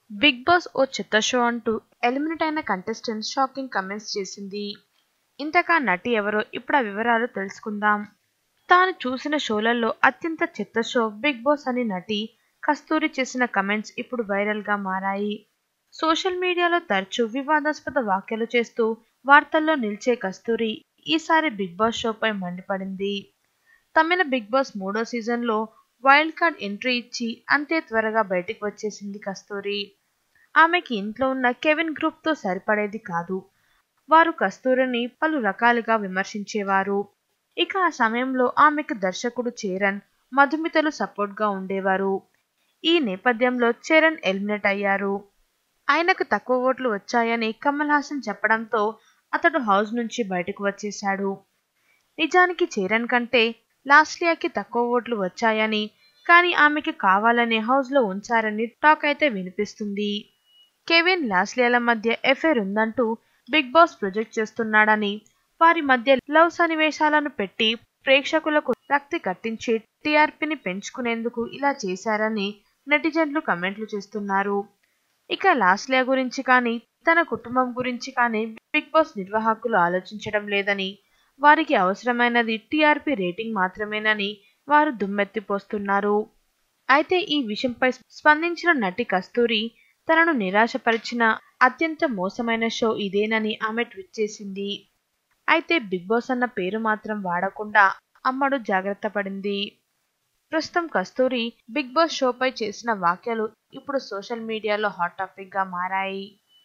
Big boss ఓ చెత్త show అంటూ eliminate అయిన కంటెస్టెంట్ షాకింగ్ కమెంట్స్ చేసింది. ఇంతకా నటి ఎవరో ఇప్పుడు ఆ వివరాలు తెలుసుకుందాం. తాను చూసిన షోలలో అత్యంత చెత్త షో బిగ్ బాస్ అని నటి కస్తూరి చేసిన కమెంట్స్ ఇప్పుడు వైరల్ గా మారాయి. సోషల్ మీడియాలో తరచూ వివాదాస్పద వ్యాఖ్యలు చేస్తూ వార్తల్లో నిలిచే కస్తూరి ఈసారి బిగ్ బాస్ షోపై మండిపడింది. తమిళ బిగ్ బాస్ 3వ సీజన్లో వైల్డ్ కార్డ్ ఎంట్రీ ఇచ్చి అంతే త్వరగా బయటికి వచ్చేసింది కస్తూరి. ఆమెకి ఇంట్లో ఉన్న కెవిన్ గ్రూప్ తో సరిపడేది కాదు. వారు కస్తూరిని పలు రకాలుగా విమర్శించేవారు. ఇక ఆ సమయంలో ఆమెకు దర్శకుడు చరణ్, మధుమితలు సపోర్ట్ గా ఉండేవారు. ఈ నేపథ్యంలో చరణ్ ఎలిమినేట్ అయ్యారు. ఆయనకు తక్కువ ఓట్లు వచ్చాయని కమల్ హాసన్ చెప్పడంతో అతడు హౌస్ నుంచి బయటకు వచ్చేశాడు. నిజానికి చరణ్ కంటే లాస్లియాకి తక్కువ ఓట్లు వచ్చాయని, కానీ ఆమెకి కావాలనే హౌస్ లో ఉంచారని టాక్ అయితే వినిపిస్తుంది. కెవిన్, లాస్లియాల మధ్య ఎఫైర్ ఉందంటూ బిగ్ బాస్ ప్రొజెక్ట్ చేస్తున్నాడని, వారి మధ్య లవ్ సన్నివేశాలను పెట్టి ప్రేక్షకులకు రక్తి కట్టించి టీఆర్పీని పెంచుకునేందుకు ఇలా చేశారని నెటిజన్లు కమెంట్లు చేస్తున్నారు. ఇక లాస్లియా గురించి కానీ తన కుటుంబం గురించి కానీ బిగ్ బాస్ నిర్వాహకులు ఆలోచించడం లేదని, వారికి అవసరమైనది టీఆర్పీ రేటింగ్ మాత్రమేనని వారు దుమ్మెత్తిపోస్తున్నారు. అయితే ఈ విషయంపై స్పందించిన నటి కస్తూరి తనను నిరాశపరిచిన అత్యంత మోసమైన షో ఇదేనని ఆమె ట్వీట్ చేసింది. అయితే బిగ్ బాస్ అన్న పేరు మాత్రం వాడకుండా అమ్మడు జాగ్రత్త పడింది. ప్రస్తుతం కస్తూరి బిగ్ బాస్ షోపై చేసిన వ్యాఖ్యలు ఇప్పుడు సోషల్ మీడియాలో హాట్ టాపిక్ గా మారాయి.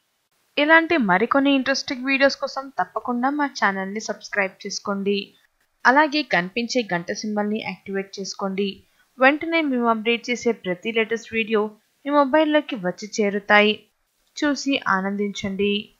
ఇలాంటి మరికొన్ని ఇంట్రెస్టింగ్ వీడియోస్ కోసం తప్పకుండా మా ఛానల్ ని సబ్స్క్రైబ్ చేసుకోండి. అలాగే కనిపించే గంట సింబల్ ని యాక్టివేట్ చేసుకోండి. వెంటనే మేము అప్డేట్ చేసే ప్రతి లేటెస్ట్ వీడియో మీ మొబైల్లోకి వచ్చి చేరుతాయి. చూసి ఆనందించండి.